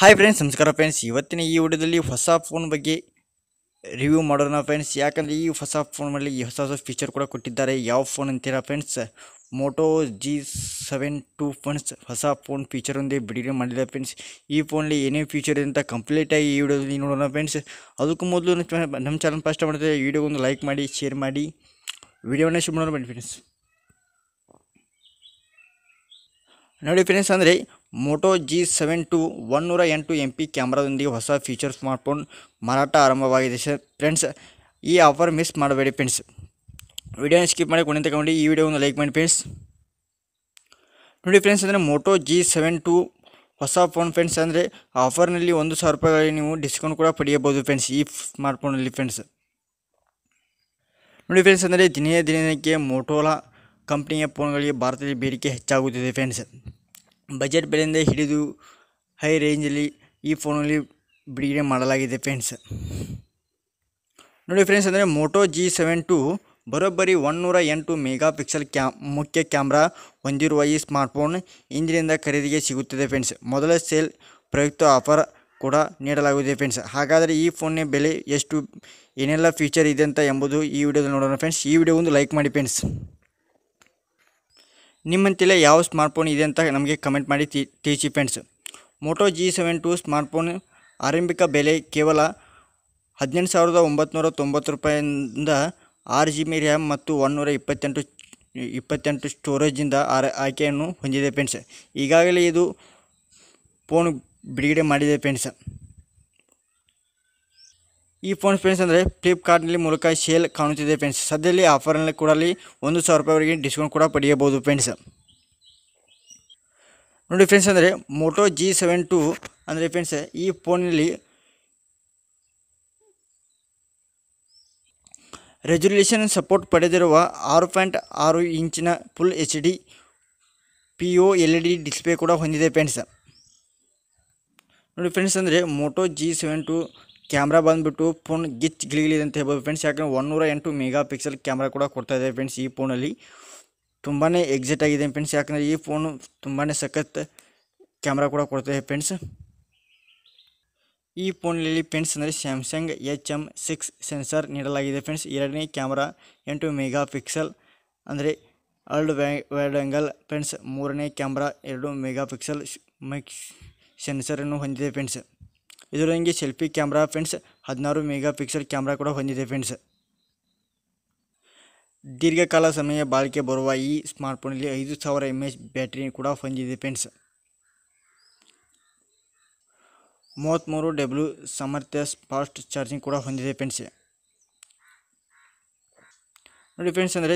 Hi friends, ನಮಸ್ಕಾರ friends. ಇವತ್ತಿನ ಈ ವಿಡಿಯೋದಲ್ಲಿ ಹೊಸ ಫೋನ್ ಬಗ್ಗೆ ರಿವ್ಯೂ ಮಾಡೋಣ ಫ್ರೆಂಡ್ಸ್. ಯಾಕಂದರೆ ಈ ಹೊಸ ಫೋನಲ್ಲಿ ಹೊಸ ಫೀಚರ್ ಕೂಡ ಕೊಟ್ಟಿದ್ದಾರೆ. ಯಾವ ಫೋನ್ ಅಂತೀರಾ ಫ್ರೆಂಡ್ಸ್? ಮೋಟೋ G72 ಫ್ರೆಂಡ್ಸ್ ಹೊಸ ಫೋನ್ ಫೀಚರ್ ಒಂದೇ ಬಿಡುಗಡೆ ಮಾಡಿದೆ ಫ್ರೆಂಡ್ಸ್. ಈ ಫೋನಲ್ಲಿ ಏನೇನು ಫೀಚರ್ ಇದೆ ಅಂತ ಕಂಪ್ಲೀಟಾಗಿ ಈ ವಿಡಿಯೋದಲ್ಲಿ ನೋಡೋಣ ಫ್ರೆಂಡ್ಸ್. ಅದಕ್ಕೂ ಮೊದಲು ನಮ್ಮ ಚಾನಲ್ ಫಸ್ಟ್ ಮಾಡಿದ್ರೆ ವಿಡಿಯೋ ಒಂದು ಲೈಕ್ ಮಾಡಿ, ಶೇರ್ ಮಾಡಿ, ವಿಡಿಯೋನ ಶುರು ಮಾಡೋಣ ಬನ್ನಿ ಫ್ರೆಂಡ್ಸ್. ನೋಡಿ ಫ್ರೆಂಡ್ಸ್, ಅಂದರೆ ಮೋಟೋ G72 108 MP ಕ್ಯಾಮ್ರಾದೊಂದಿಗೆ ಹೊಸ ಫೀಚರ್ ಸ್ಮಾರ್ಟ್ಫೋನ್ ಮಾರಾಟ ಆರಂಭವಾಗಿದೆ ಫ್ರೆಂಡ್ಸ್. ಈ ಆಫರ್ ಮಿಸ್ ಮಾಡಬೇಡಿ ಫ್ರೆಂಡ್ಸ್. ವಿಡಿಯೋನ ಸ್ಕಿಪ್ ಮಾಡಿ ಕೊನೆ ತಗೊಂಡು ಈ ವಿಡಿಯೋವನ್ನು ಲೈಕ್ ಮಾಡಿ ಫ್ರೆಂಡ್ಸ್. ನೋಡಿ ಫ್ರೆಂಡ್ಸ್, ಅಂದರೆ ಮೋಟೋ G72 ಹೊಸ ಫೋನ್ ಫ್ರೆಂಡ್ಸ್. ಅಂದರೆ ಆಫರ್ನಲ್ಲಿ 1,000 ರೂಪಾಯಿಗಳಿಗೆ ನೀವು ಡಿಸ್ಕೌಂಟ್ ಕೂಡ ಪಡೆಯಬಹುದು ಫ್ರೆಂಡ್ಸ್ ಈ ಸ್ಮಾರ್ಟ್ಫೋನಲ್ಲಿ ಫ್ರೆಂಡ್ಸ್. ನೋಡಿ ಫ್ರೆಂಡ್ಸ್, ಅಂದರೆ ದಿನಕ್ಕೆ ಮೋಟೋಲಾ ಕಂಪ್ನಿಯ ಫೋನ್ಗಳಿಗೆ ಭಾರತದಲ್ಲಿ ಬೇಡಿಕೆ ಹೆಚ್ಚಾಗುತ್ತಿದೆ ಫ್ರೆಂಡ್ಸ್. ಬಜೆಟ್ ಬೆಲೆಯಿಂದ ಹಿಡಿದು ಹೈ ರೇಂಜಲ್ಲಿ ಈ ಫೋನಲ್ಲಿ ಬಿಡುಗಡೆ ಮಾಡಲಾಗಿದೆ ಫ್ರೆಂಡ್ಸ್. ನೋಡಿ ಫ್ರೆಂಡ್ಸ್, ಅಂದರೆ ಮೋಟೋ G72 ಬರೋಬ್ಬರಿ 108 ಮೆಗಾ ಪಿಕ್ಸೆಲ್ ಮುಖ್ಯ ಕ್ಯಾಮ್ರಾ ಹೊಂದಿರುವ ಈ ಸ್ಮಾರ್ಟ್ಫೋನ್ ಇಂದಿನಿಂದ ಖರೀದಿಗೆ ಸಿಗುತ್ತದೆ ಫ್ರೆಂಡ್ಸ್. ಮೊದಲ ಸೇಲ್ ಪ್ರಯುಕ್ತ ಆಫರ್ ಕೂಡ ನೀಡಲಾಗುತ್ತದೆ ಫ್ರೆಂಡ್ಸ್. ಹಾಗಾದರೆ ಈ ಫೋನ್ನ ಬೆಲೆ ಎಷ್ಟು, ಏನೆಲ್ಲ ಫೀಚರ್ ಇದೆ ಅಂತ ಎಂಬುದು ಈ ವಿಡಿಯೋದಲ್ಲಿ ನೋಡೋಣ ಫ್ರೆಂಡ್ಸ್. ಈ ವಿಡಿಯೋ ಒಂದು ಲೈಕ್ ಮಾಡಿ ಫ್ರೆಂಡ್ಸ್. ನಿಮ್ಮಂತೆಲ್ಲ ಯಾವ ಸ್ಮಾರ್ಟ್ಫೋನ್ ಇದೆ ಅಂತ ನಮಗೆ ಕಮೆಂಟ್ ಮಾಡಿ ತಿಳಿಸಿ ಫ್ರೆಂಡ್ಸ್. ಮೋಟೋ G72 ಸ್ಮಾರ್ಟ್ಫೋನ್ ಆರಂಭಿಕ ಬೆಲೆ ಕೇವಲ 18,990 ರೂಪಾಯಿಂದ 6GB ರ್ಯಾಮ್ ಮತ್ತು 128 ಸ್ಟೋರೇಜಿಂದ ಆಯ್ಕೆಯನ್ನು ಹೊಂದಿದೆ ಫ್ರೆಂಡ್ಸ್. ಈಗಾಗಲೇ ಇದು ಫೋನ್ ಬಿಡುಗಡೆ ಮಾಡಿದೆ ಫ್ರೆಂಡ್ಸ್. ಈ ಫೋನ್ ಫ್ರೆಂಡ್ಸ್ ಅಂದರೆ ಫ್ಲಿಪ್ಕಾರ್ಟ್ನಲ್ಲಿ ಮೂಲಕ ಸೇಲ್ ಕಾಣುತ್ತಿದೆ ಫ್ರೆಂಡ್ಸ್. ಸದ್ಯದಲ್ಲಿ ಆಫರ್ನಲ್ಲಿ ಕೂಡ 1,000 ರೂಪಾಯಿವರೆಗೆ ಡಿಸ್ಕೌಂಟ್ ಕೂಡ ಪಡೆಯಬಹುದು ಫ್ರೆಂಡ್ಸ್. ನೋಡಿ ಫ್ರೆಂಡ್ಸ್, ಅಂದರೆ ಮೋಟೋ G72 ಅಂದರೆ ಫ್ರೆಂಡ್ಸ್ ಈ ಫೋನಲ್ಲಿ ರೆಸಲ್ಯೂಷನ್ ಸಪೋರ್ಟ್ ಪಡೆದಿರುವ 6.6 ಇಂಚಿನ ಫುಲ್ HD POLED ಡಿಸ್ಪ್ಲೇ ಕೂಡ ಹೊಂದಿದೆ ಫ್ರೆಂಡ್ಸ್. ನೋಡಿ ಫ್ರೆಂಡ್ಸ್, ಅಂದರೆ ಮೋಟೋ G72 ಕ್ಯಾಮ್ರಾ ಬಂದುಬಿಟ್ಟು ಫೋನ್ ಗಿಲಿಗಿದೆ ಅಂತ ಹೇಳ್ಬೋದು ಫ್ರೆಂಡ್ಸ್. ಯಾಕಂದರೆ 108 ಮೆಗಾ ಪಿಕ್ಸೆಲ್ ಕ್ಯಾಮ್ರಾ ಕೂಡ ಕೊಡ್ತಾ ಇದೆ ಫ್ರೆಂಡ್ಸ್. ಈ ಫೋನಲ್ಲಿ ತುಂಬಾ ಎಕ್ಸೈಟ್ ಆಗಿದೆ ಫ್ರೆಂಡ್ಸ್. ಯಾಕಂದರೆ ಈ ಫೋನು ತುಂಬಾ ಸಖತ್ ಕ್ಯಾಮ್ರಾ ಕೂಡ ಕೊಡ್ತಾ ಇದೆ ಫ್ರೆಂಡ್ಸ್. ಈ ಫೋನಲ್ಲಿ ಫ್ರೆಂಡ್ಸ್ ಅಂದರೆ ಸ್ಯಾಮ್ಸಂಗ್ HM6 ಸೆನ್ಸಾರ್ ನೀಡಲಾಗಿದೆ ಫ್ರೆಂಡ್ಸ್. ಎರಡನೇ ಕ್ಯಾಮ್ರಾ 8 ಮೆಗಾ ಪಿಕ್ಸೆಲ್ ಅಂದರೆ ಅಲ್ಡ್ ವೈಡ್ ಆ್ಯಂಗಲ್ ಫ್ರೆಂಡ್ಸ್. ಮೂರನೇ ಕ್ಯಾಮ್ರಾ 2 ಮೆಗಾ ಪಿಕ್ಸೆಲ್ ಸೆನ್ಸರನ್ನು ಹೊಂದಿದೆ ಫ್ರೆಂಡ್ಸ್. ಇದರೊಂದಿಗೆ selfie camera friends 16 megapixel camera ಕೂಡ ಹೊಂದಿದೆ ಫ್ರೆಂಡ್ಸ್. ದೀರ್ಘಕಾಲ ಸಮಯ ಬಾಳಿಕೆ ಬರುವ ಈ ಸ್ಮಾರ್ಟ್ಫೋನಲ್ಲಿ 5,000 mAh ಬ್ಯಾಟರಿ ಕೂಡ ಹೊಂದಿದೆ ಫ್ರೆಂಡ್ಸ್. 33W ಸಾಮರ್ಥ್ಯ ಫಾಸ್ಟ್ ಚಾರ್ಜಿಂಗ್ ಕೂಡ ಹೊಂದಿದೆ ಫ್ರೆಂಡ್ಸ್. ನೋಡಿ ಫ್ರೆಂಡ್ಸ್, ಅಂದರೆ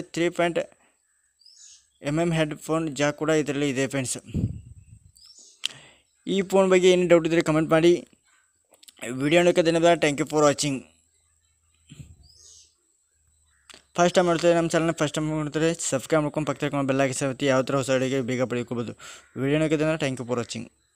3.mm ಹೆಡ್ಫೋನ್ ಜಾಕ್ ಕೂಡ ಇದರಲ್ಲಿ ಇದೆ ಫ್ರೆಂಡ್ಸ್. ಈ ಫೋನ್ ಬಗ್ಗೆ ಏನೇ ಡೌಟ್ ಇದ್ದರೆ ಕಮೆಂಟ್ ಮಾಡಿ. ವಿಡಿಯೋ ನೋಡೋಕ್ಕೆ ಧನ್ಯವಾದ. Thank you for watching. First time ಮಾಡ್ತಾರೆ ನಮ್ಮ ಚಾನಲ್ನ ಫಸ್ಟ್ ಟೈಮ್ ಮಾಡ್ತಾರೆ ಸಬ್ಸ್ಕ್ರೈಬ್ ಮಾಡ್ಕೊಂಡು ಪಕ್ಕದಲ್ಲಿ ಬೆಲ್ ಹಾಕಿ ಯಾವ ಥರ ಹೊಸ ವಿಡಿಯೋಗೆ ಬೇಗ ಪಡೆದುಕೋಬೋದು. ವಿಡಿಯೋ ನೋಡೋಕ್ಕೆ ಧನ್ಯವಾದ. Thank you for watching.